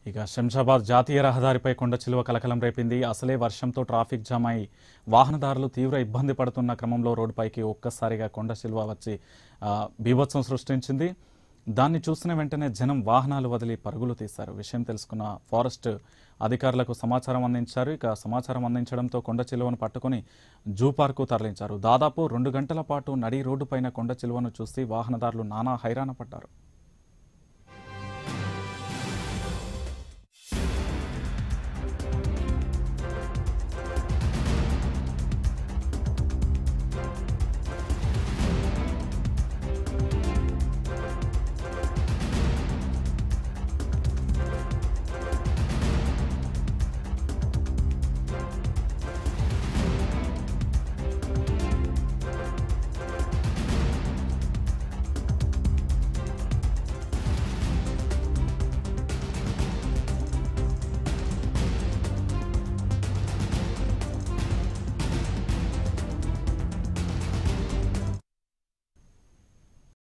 ఇక శంషాబాద్ జాతీయ రహదారిపై కొండ చిలువ కలకలం రేపింది. అసలే వర్షంతో ట్రాఫిక్ జామ్ అయి వాహనదారులు తీవ్ర ఇబ్బంది పడుతున్న క్రమంలో రోడ్డుపైకి ఒక్కసారిగా కొండ చిలువ వచ్చి బీభత్సం సృష్టించింది. దాన్ని చూసిన వెంటనే జనం వాహనాలు వదిలి పరుగులు తీశారు. విషయం తెలుసుకున్న ఫారెస్ట్ అధికారులకు సమాచారం అందించారు. ఇక సమాచారం అందించడంతో కొండ చిలువను పట్టుకుని జూ పార్కు తరలించారు. దాదాపు 2 గంటల పాటు నడి రోడ్డుపైన కొండ చిలువను చూసి వాహనదారులు నానా హైరాణ పడ్డారు.